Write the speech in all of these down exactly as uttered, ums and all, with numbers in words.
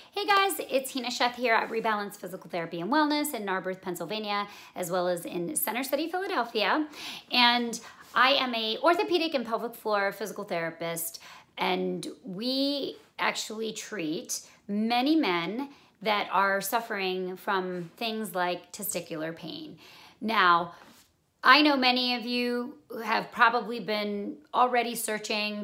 Hey guys, it's Hina Sheth here at Rebalance Physical Therapy and Wellness in Narberth, Pennsylvania, as well as in Center City, Philadelphia. And I am a orthopedic and pelvic floor physical therapist, and we actually treat many men that are suffering from things like testicular pain. Now, I know many of you have probably been already searching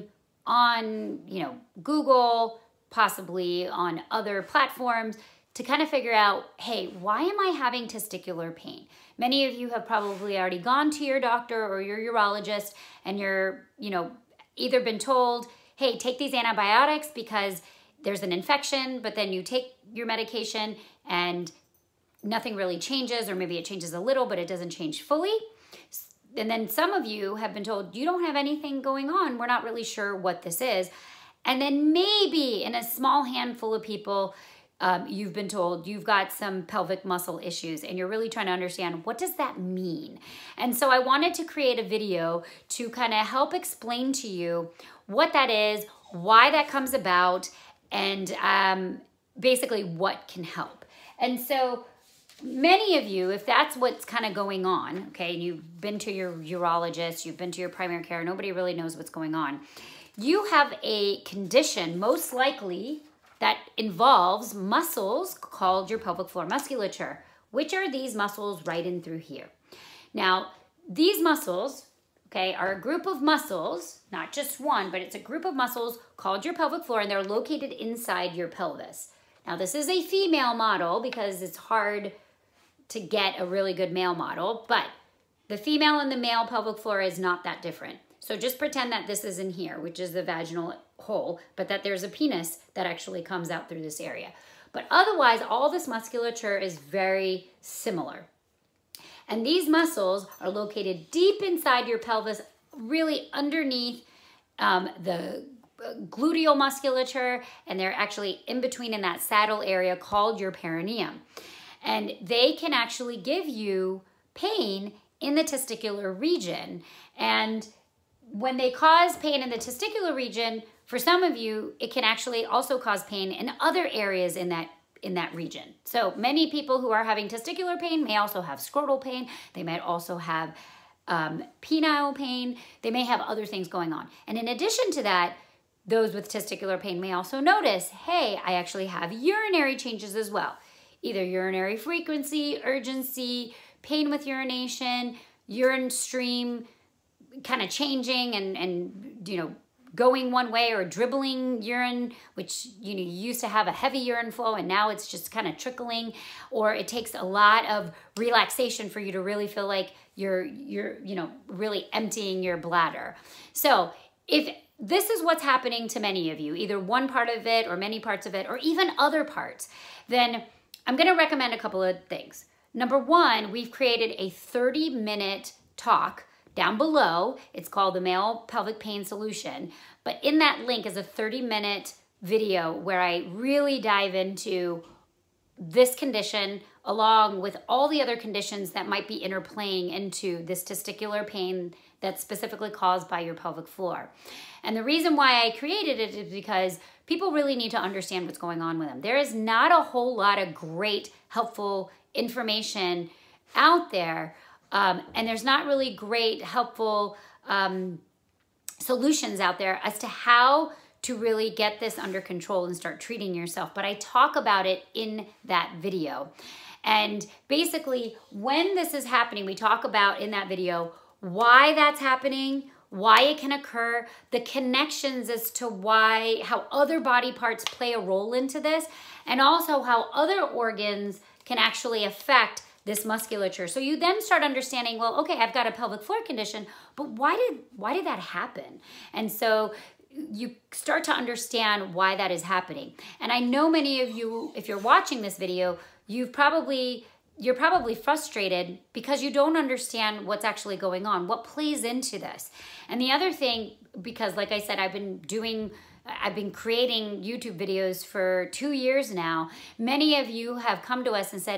on, you know, Google, possibly on other platforms to kind of figure out, hey, why am I having testicular pain? Many of you have probably already gone to your doctor or your urologist and you're, you know, either been told, hey, take these antibiotics because there's an infection, but then you take your medication and nothing really changes, or maybe it changes a little, but it doesn't change fully. And then some of you have been told, you don't have anything going on. We're not really sure what this is. And then maybe in a small handful of people, um, you've been told you've got some pelvic muscle issues and you're really trying to understand, what does that mean? And so I wanted to create a video to kind of help explain to you what that is, why that comes about, and um, basically what can help. And so many of you, if that's what's kind of going on, okay, you've been to your urologist, you've been to your primary care, nobody really knows what's going on. You have a condition, most likely, that involves muscles called your pelvic floor musculature, which are these muscles right in through here. Now, these muscles, okay, are a group of muscles, not just one, but it's a group of muscles called your pelvic floor, and they're located inside your pelvis. Now, this is a female model because it's hard to get a really good male model, but the female and the male pelvic floor is not that different. So just pretend that this is in here, which is the vaginal hole, but that there's a penis that actually comes out through this area. But otherwise, all this musculature is very similar. And these muscles are located deep inside your pelvis, really underneath um, the gluteal musculature, and they're actually in between in that saddle area called your perineum. And they can actually give you pain in the testicular region. And when they cause pain in the testicular region, for some of you, it can actually also cause pain in other areas in that in that region. So many people who are having testicular pain may also have scrotal pain. They might also have um, penile pain. They may have other things going on. And in addition to that, those with testicular pain may also notice, hey, I actually have urinary changes as well. Either urinary frequency, urgency, pain with urination, urine stream kind of changing and, and, you know, going one way, or dribbling urine, which, you know, you used to have a heavy urine flow and now it's just kind of trickling, or it takes a lot of relaxation for you to really feel like you're, you're, you know, really emptying your bladder. So if this is what's happening to many of you, either one part of it or many parts of it, or even other parts, then I'm going to recommend a couple of things. Number one, we've created a thirty minute talk down below. It's called the Male Pelvic Pain Solution. But in that link is a thirty minute video where I really dive into this condition along with all the other conditions that might be interplaying into this testicular pain that's specifically caused by your pelvic floor. And the reason why I created it is because people really need to understand what's going on with them. There is not a whole lot of great, helpful information out there. Um, and there's not really great, helpful um, solutions out there as to how to really get this under control and start treating yourself. But I talk about it in that video. And basically, when this is happening, we talk about in that video why that's happening, why it can occur, the connections as to why, how other body parts play a role into this, and also how other organs can actually affect this musculature. So you then start understanding, well, okay, I've got a pelvic floor condition, but why did why did that happen? And so you start to understand why that is happening. And I know many of you, if you're watching this video, you've probably you're probably frustrated because you don't understand what's actually going on, what plays into this. And the other thing, because like I said, I've been doing I've been creating YouTube videos for two years now. Many of you have come to us and said,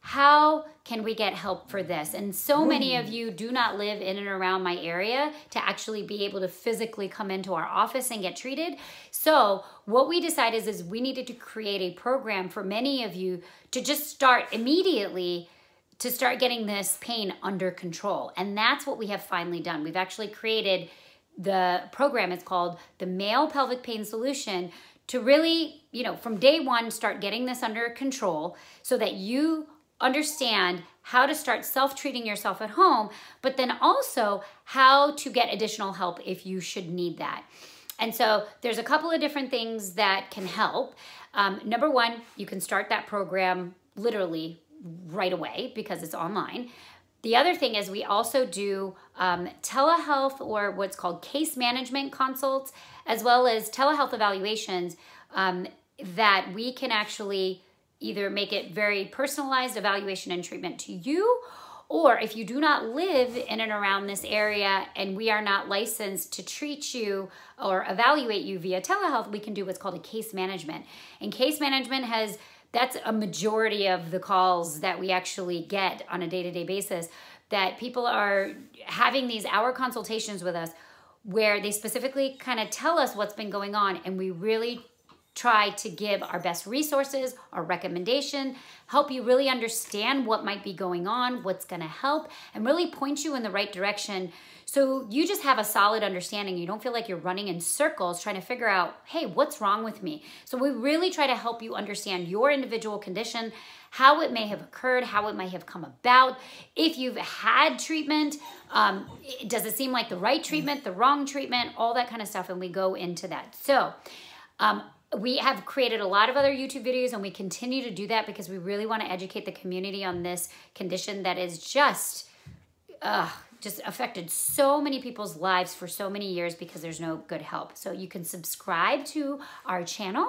how can we get help for this? And so many of you do not live in and around my area to actually be able to physically come into our office and get treated. So what we decided is, is we needed to create a program for many of you to just start immediately to start getting this pain under control. And that's what we have finally done. We've actually created the program. It's called the Male Pelvic Pain Solution, to really, you know, from day one, start getting this under control so that you understand how to start self-treating yourself at home, but then also how to get additional help if you should need that. And so there's a couple of different things that can help. Um, number one, you can start that program literally right away because it's online. The other thing is we also do um, telehealth, or what's called case management consults, as well as telehealth evaluations um, that we can actually either make it very personalized evaluation and treatment to you, or if you do not live in and around this area and we are not licensed to treat you or evaluate you via telehealth, we can do what's called a case management. And case management has, that's a majority of the calls that we actually get on a day-to-day basis, that people are having these hour consultations with us where they specifically kind of tell us what's been going on, and we really try to give our best resources, our recommendation, help you really understand what might be going on, what's gonna help, and really point you in the right direction so you just have a solid understanding. You don't feel like you're running in circles trying to figure out, hey, what's wrong with me? So we really try to help you understand your individual condition, how it may have occurred, how it may have come about. If you've had treatment, um, does it seem like the right treatment, the wrong treatment, all that kind of stuff, and we go into that. So, um, we have created a lot of other YouTube videos, and we continue to do that because we really want to educate the community on this condition that is just, uh, just affected so many people's lives for so many years because there's no good help. So you can subscribe to our channel.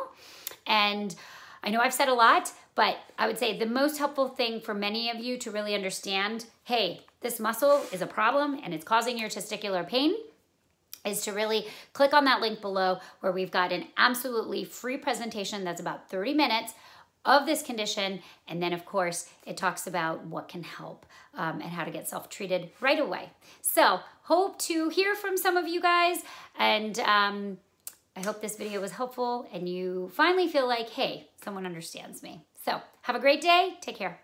And I know I've said a lot, but I would say the most helpful thing for many of you to really understand, hey, this muscle is a problem and it's causing your testicular pain, is to really click on that link below where we've got an absolutely free presentation that's about thirty minutes of this condition. And then of course, it talks about what can help um, and how to get self-treated right away. So hope to hear from some of you guys. And um, I hope this video was helpful and you finally feel like, hey, someone understands me. So have a great day. Take care.